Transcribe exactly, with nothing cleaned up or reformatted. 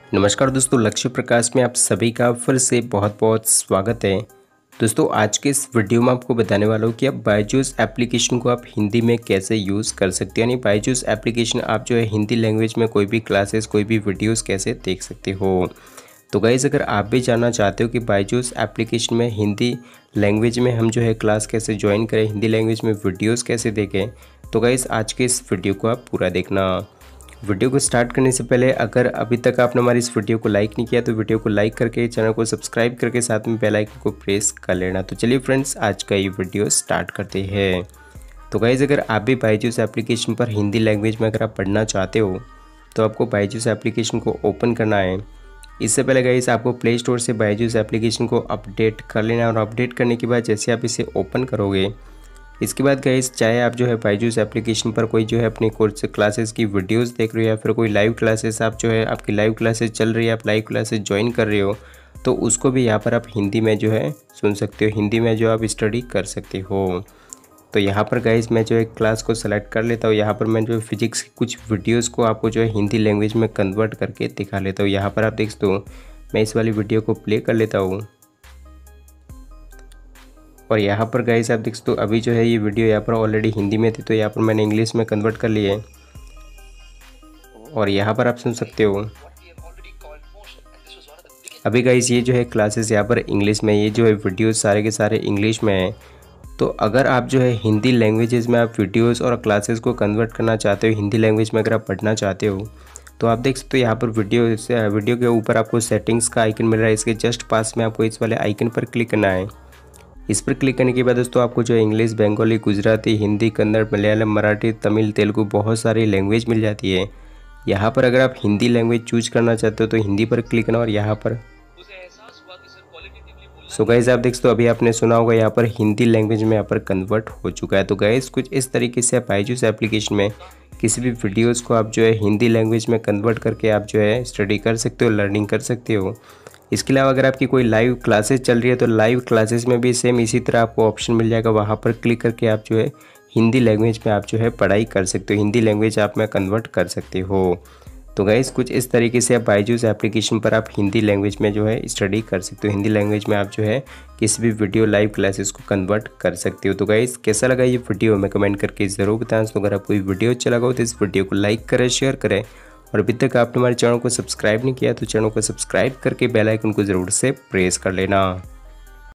नमस्कार दोस्तों, लक्ष्य प्रकाश में आप सभी का फिर से बहुत बहुत स्वागत है। दोस्तों आज के इस वीडियो में आपको बताने वाला हूँ कि आप बायजूस एप्लीकेशन को आप हिंदी में कैसे यूज़ कर सकते हैं। यानी बायजूस एप्लीकेशन आप जो है हिंदी लैंग्वेज में कोई भी क्लासेस कोई भी वीडियोस कैसे देख सकते हो। तो गाइस अगर आप भी जानना चाहते हो कि बायजूस एप्लीकेशन में हिंदी लैंग्वेज में हम जो है क्लास कैसे ज्वाइन करें, हिंदी लैंग्वेज में वीडियोज़ कैसे देखें, तो गाइस आज के इस वीडियो को आप पूरा देखना। वीडियो को स्टार्ट करने से पहले अगर अभी तक आपने हमारी इस वीडियो को लाइक नहीं किया तो वीडियो को लाइक करके चैनल को सब्सक्राइब करके साथ में बेल आइकन को प्रेस कर लेना। तो चलिए फ्रेंड्स आज का ये वीडियो स्टार्ट करते हैं। तो गाइज़ अगर आप भी बायजूस एप्लीकेशन पर हिंदी लैंग्वेज में अगर आप पढ़ना चाहते हो तो आपको बायजूस एप्लीकेशन को ओपन करना है। इससे पहले गाइज़ आपको प्ले स्टोर से बायजूस एप्लीकेशन को अपडेट कर लेना है और अपडेट करने के बाद जैसे आप इसे ओपन करोगे इसके बाद गाइस चाहे आप जो है बायजूस एप्लीकेशन पर कोई जो है अपनी कोर्स क्लासेस की वीडियोस देख रहे हो या फिर कोई लाइव क्लासेस आप जो है आपकी लाइव क्लासेस चल रही है, आप लाइव क्लासेस ज्वाइन कर रहे हो तो उसको भी यहाँ पर आप हिंदी में जो है सुन सकते हो, हिंदी में जो आप स्टडी कर सकते हो। तो यहाँ पर गाइस मैं जो है क्लास को सेलेक्ट कर लेता हूँ। यहाँ पर मैं जो है फिजिक्स की कुछ वीडियोज़ को आपको जो है हिंदी लैंग्वेज में कन्वर्ट करके दिखा लेता हूँ। यहाँ पर आप देख सकते हो मैं इस वाली वीडियो को प्ले कर लेता हूँ और यहाँ पर गाइस आप देख सकते हो अभी जो है ये वीडियो यहाँ पर ऑलरेडी हिंदी में थी तो यहाँ पर मैंने इंग्लिश में कन्वर्ट कर लिए और यहाँ पर आप सुन सकते हो। अभी गाइस ये जो है क्लासेस यहाँ पर इंग्लिश में, ये जो है वीडियोस सारे के सारे इंग्लिश में हैं। तो अगर आप जो है हिंदी लैंग्वेजेस में आप वीडियोस और क्लासेस को कन्वर्ट करना चाहते हो, हिंदी लैंग्वेज में अगर आप पढ़ना चाहते हो तो आप देख सकते हो यहाँ पर वीडियो से वीडियो के ऊपर आपको सेटिंग्स का आइकन मिल रहा है। इसके जस्ट पास में आपको इस वाले आइकन पर क्लिक करना है। इस पर क्लिक करने के बाद दोस्तों आपको जो है इंग्लिश, बंगाली, गुजराती, हिंदी, कन्नड़, मलयालम, मराठी, तमिल, तेलुगु बहुत सारी लैंग्वेज मिल जाती है। यहाँ पर अगर आप हिंदी लैंग्वेज चूज करना चाहते हो तो हिंदी पर क्लिक करना और यहाँ पर सो गाइस आप देख सकते हो अभी आपने सुना होगा यहाँ पर हिंदी लैंग्वेज में यहाँ पर कन्वर्ट हो चुका है। तो गाइस कुछ इस तरीके से आप बायजूस एप्लीकेशन में किसी भी वीडियोज़ को आप जो है हिंदी लैंग्वेज में कन्वर्ट करके आप जो है स्टडी कर सकते हो, लर्निंग कर सकते हो। इसके अलावा अगर आपकी कोई लाइव क्लासेस चल रही है तो लाइव क्लासेस में भी सेम इसी तरह आपको ऑप्शन मिल जाएगा। वहाँ पर क्लिक करके आप जो है हिंदी लैंग्वेज में आप जो है पढ़ाई कर सकते हो, हिंदी लैंग्वेज आप में कन्वर्ट कर सकते हो। तो गाइस कुछ इस तरीके से आप बायजूस एप्लीकेशन पर आप हिंदी लैंग्वेज में जो है स्टडी कर सकते हो, हिंदी लैंग्वेज में आप जो है किसी भी वीडियो लाइव क्लासेस को कन्वर्ट कर सकते हो। तो गाइस कैसा लगा ये वीडियो हमें कमेंट करके ज़रूर बताएं। तो अगर आपको ये वीडियो अच्छा लगा हो तो इस वीडियो को लाइक करें, शेयर करें और अभी तक आपने हमारे चैनल को सब्सक्राइब नहीं किया तो चैनल को सब्सक्राइब करके बेल आइकन को ज़रूर से प्रेस कर लेना।